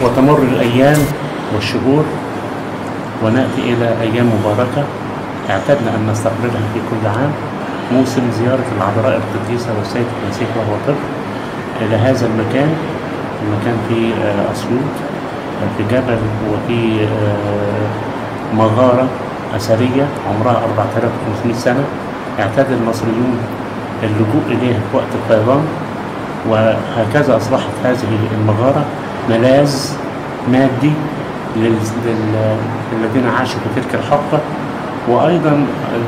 وتمر الأيام والشهور ونأتي إلى أيام مباركة اعتدنا أن نستقبلها في كل عام، موسم زيارة العذراء القديسة والسيد المسيح وهو طفل إلى هذا المكان. المكان في أسيوط، في جبل وفي مغارة أثرية عمرها 4500 سنة اعتاد المصريون اللجوء إليها في وقت الفيضان، وهكذا أصبحت هذه المغارة ملاذ مادي للذين عاشوا في تلك الحقبة، وأيضا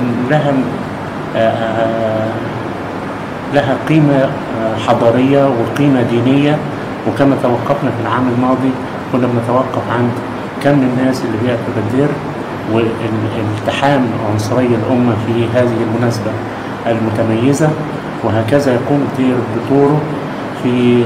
لها قيمة حضارية وقيمة دينية. وكما توقفنا في العام الماضي كنا بنتوقف عند كم الناس اللي بيأتوا بالدير والالتحام عنصري الأمة في هذه المناسبة المتميزة، وهكذا يقوم الدير بدوره في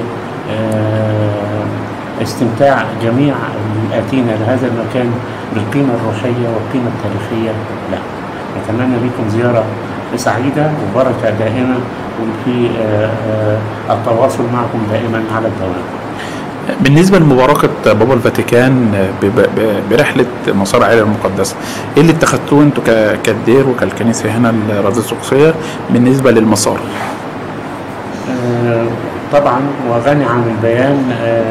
استمتاع جميع الآتين لهذا المكان بالقيمة الروحية والقيمة التاريخية له. نتمنى لكم زيارة سعيدة وبركة دائمة، وفي التواصل معكم دائما على الدوام. بالنسبة لمباركة بابا الفاتيكان برحلة مسار العائلة المقدسة، ايه اللي اتخذتوه انتوا كالدير وكالكنيسة هنا الراديوسقسية بالنسبة للمسار؟ طبعا وغني عن البيان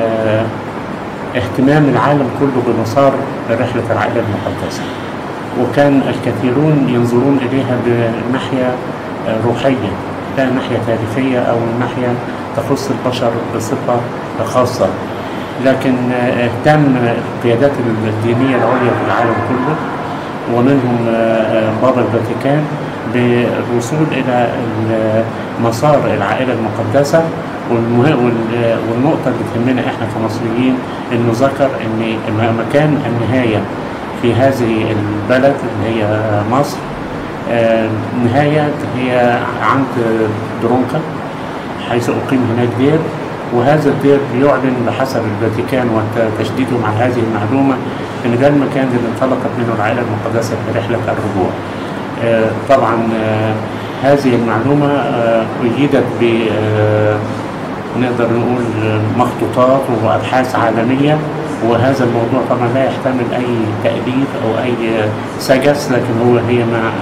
اهتمام العالم كله بمسار رحلة العائلة المقدسة، وكان الكثيرون ينظرون إليها بناحية روحية لا ناحية تاريخية أو ناحية تخص البشر بصفة خاصة، لكن اهتم القيادات الدينية العليا في العالم كله ومنهم بابا الفاتيكان بالوصول إلى مسار العائلة المقدسة. والنقطة اللي تهمنا احنا كمصريين انه ذكر ان مكان النهاية في هذه البلد اللي هي مصر نهاية هي عند درونكا حيث أقيم هناك دير، وهذا الدير بيعلن بحسب الفاتيكان وتشديدهم على هذه المعلومة ان ده المكان اللي انطلقت منه العائلة المقدسة في رحلة الرجوع. طبعا هذه المعلومة أيدت ب نقدر نقول مخطوطات وأبحاث عالمية، وهذا الموضوع طبعا لا يحتمل أي تأليف أو أي سجس، لكن هي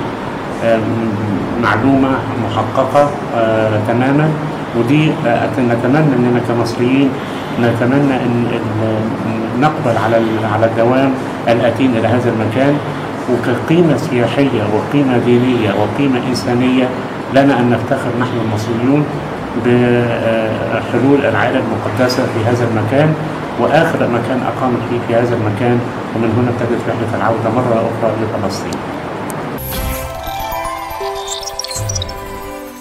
معلومة محققة تماما. ودي نتمنى أننا كمصريين نتمنى أن نقبل على الدوام الأتين إلى هذا المكان، وكقيمة سياحية وقيمة دينية وقيمة إنسانية لنا أن نفتخر نحن المصريون بحلول العائلة المقدسة في هذا المكان، وآخر مكان أقامت فيه في هذا المكان، ومن هنا ابتدت رحلة العودة مرة أخرى لفلسطين.